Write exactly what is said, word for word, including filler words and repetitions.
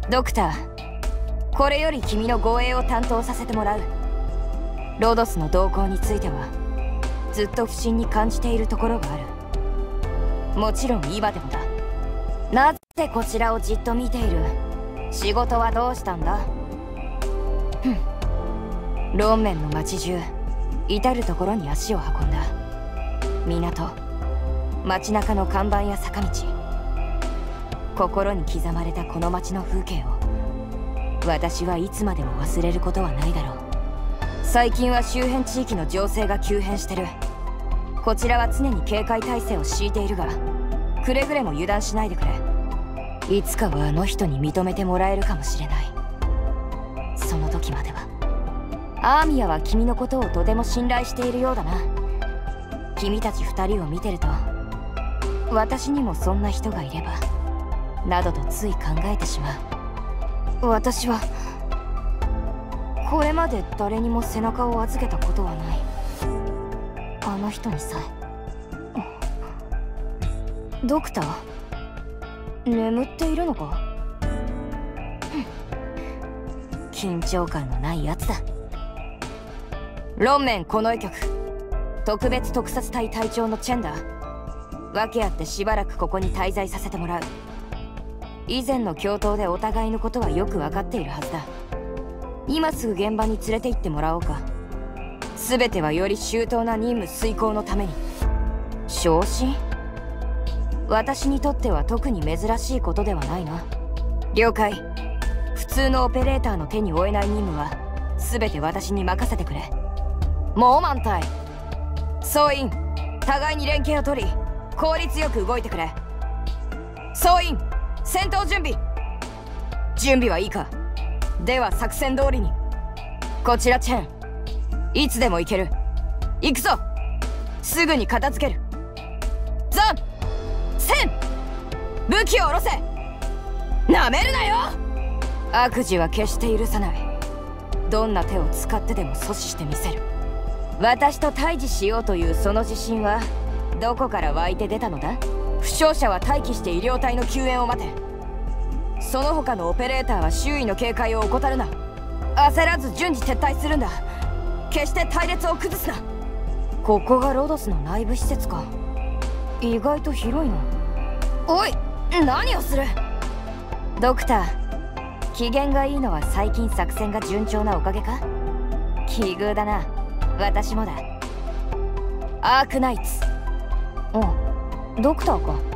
ドクター、これより君の護衛を担当させてもらう。ロドスの動向についてはずっと不審に感じているところがある。もちろん今でもだ。なぜこちらをじっと見ている？仕事はどうしたんだ？ふん。ロンメンの街中至る所に足を運んだ。港、街中の看板や坂道、心に刻まれたこの街の風景を私はいつまでも忘れることはないだろう。最近は周辺地域の情勢が急変してる。こちらは常に警戒態勢を敷いているが、くれぐれも油断しないでくれ。いつかはあの人に認めてもらえるかもしれない。その時までは。アーミヤは君のことをとても信頼しているようだな。君たち二人を見てると、私にもそんな人がいればなどとつい考えてしまう。私はこれまで誰にも背中を預けたことはない。あの人にさえ。ドクター、眠っているのか？緊張感のないやつだ。ロンメン近衛局特別特撮隊隊長のチェンだ。訳あってしばらくここに滞在させてもらう。以前の共闘でお互いのことはよく分かっているはずだ。今すぐ現場に連れて行ってもらおうか。全てはより周到な任務遂行のために。昇進？私にとっては特に珍しいことではないな。了解。普通のオペレーターの手に負えない任務は全て私に任せてくれ。モーマン隊、総員、互いに連携を取り効率よく動いてくれ。総員、戦闘準備。準備はいいか？では作戦通りに。こちらチェン、いつでも行ける。行くぞ。すぐに片付ける。ザン、セン、武器を下ろせ。なめるなよ。悪事は決して許さない。どんな手を使ってでも阻止してみせる。私と対峙しようというその自信はどこから湧いて出たのだ？負傷者は待機して医療隊の救援を待て。その他のオペレーターは周囲の警戒を怠るな。焦らず順次撤退するんだ。決して隊列を崩すな。ここがロドスの内部施設か。意外と広いな。おい、何をする？ドクター、機嫌がいいのは最近作戦が順調なおかげか？奇遇だな。私もだ。アークナイツ。おう、ドクターか。